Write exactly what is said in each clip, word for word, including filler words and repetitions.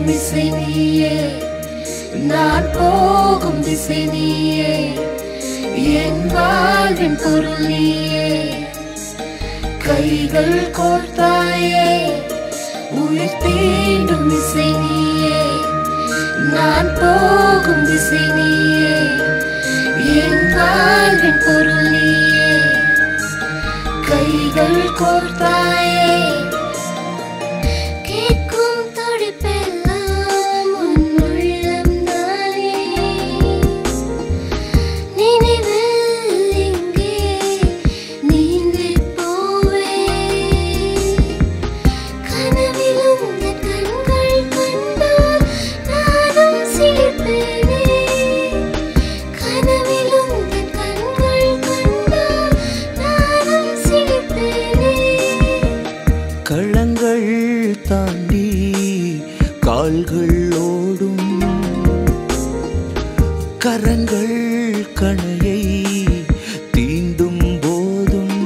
தீண்டும் இசை நீயே, நான் போகும் திசை நீயே, என் வாழ்வின் பொருள் நீயே. கைகள் கோர்த்தாயே, உயிர் தீண்டும் இசை நீயே, நான் போகும் திசை நீயே, என் வாழ்வின் பொருள் நீயே. கைகள் கோர்த்தாயே, கேட்கும் துடிப்பெல்லாம் உன் உள்ளம் தானே. நினைவில் இங்கே நீந்தி போவே, கனவில் உந்த கண்கள் கண்டால் நானும் சிலிர்ப்பேனே. கனவில் உந்த கண்கள் கண்டால் நானும் சிலிர்ப்பேனே. களங்கள் தாண்டி கால்கள் ஓடும், கரங்கள் கணையை தீண்டும் போதும்,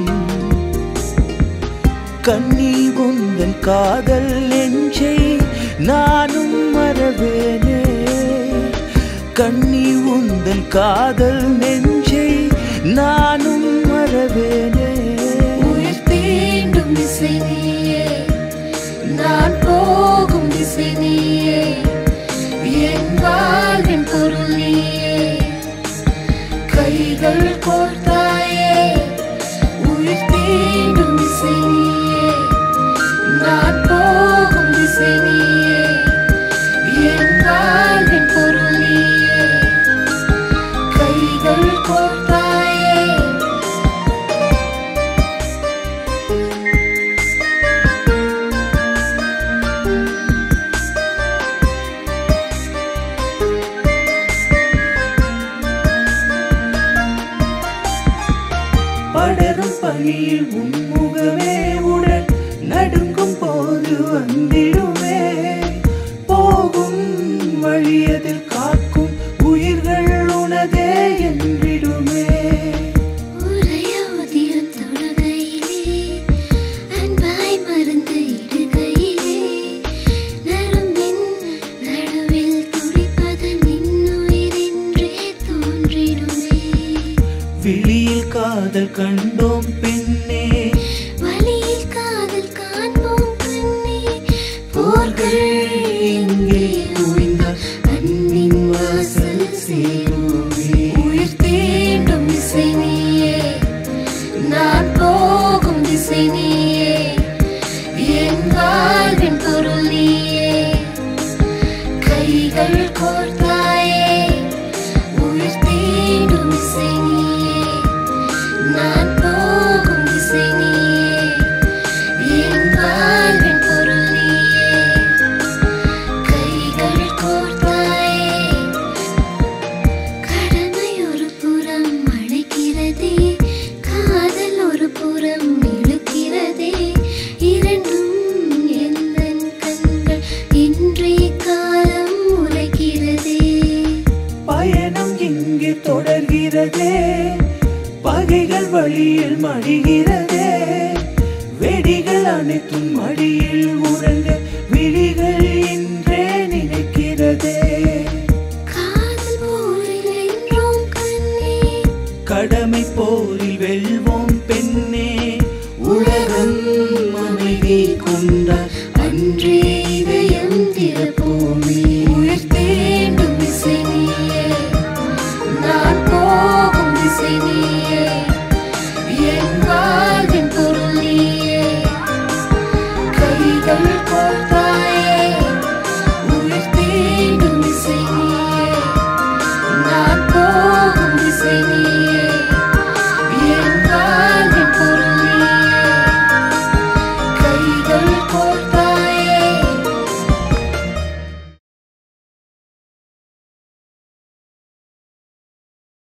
கண்ணி உந்தன் காதல் நெஞ்சை நானும் மறவேனே. கண்ணி உந்தன் காதல் நெஞ்சை நானும் மறவேனே. உயிர் தீண்டும் இசை நீயே, நான் போகும் திசை நீயே, என் வாழ்வின் பொருள் நீயே. கைகள் கோர்த்தாயே, உயிர் தீண்டும் இசை நீயே, நான் போகும் திசை நீயே, என் வாழ்வின் பொருள் நீயே. கைகள் கோர்த்தாயே. படரும் பனியில் உன்முகமே உடல் நடுங்கும் போது வந்திடுமே. போகும் வழியதில் காக்கும் உயிர்கள் உனதே என்றிடுமே. உரையோதியம் தொடுகையிலே, அன்பாய் மருந்து இடுகையிலே, நரம்பின் நடுவில் துடிப்பது நின்னுயிரென்றே தோன்றிடுமே. விழியில் காதல் கண்டோம் பெண்ணே, வழியில் காதல் காண்போம் கண்ணே. போர்கள் இங்கே ஓய்ந்தால் அன்பின் வாசல் சேருமே. உயிர் தீண்டும் இசை நீயே, நான் போகும் திசை நீயே, என் வாழ்வின் பொருள் நீயே. கைகள் கோர்த்தாயே, உயிர் தீண்டும் இசை நீயே, நான் போகும் திசை நீயே, என் வாழ்வின் பொருள் நீயே. கைகள் கோர்த்தாயே. கடமை ஒரு புறம் அழைக்கிறதே, காதல் ஒரு புறம் இழுக்கிறதே. இரண்டும் எந்தன் கண்கள் இன்றைய காலம் உரைக்கிறதே. பயணம் இங்கே தொடர்கிறதே, பகைகள் வழியில் மடிகிறதே. வெடிகள் அனைத்தும் மடியில் உறங்க விழிகள் இன்றே நினைக்கிறதே. காதல் போரில் என்றோம் கண்ணே, கடமை போரில் வெல்வோம் பெண்ணே. உலக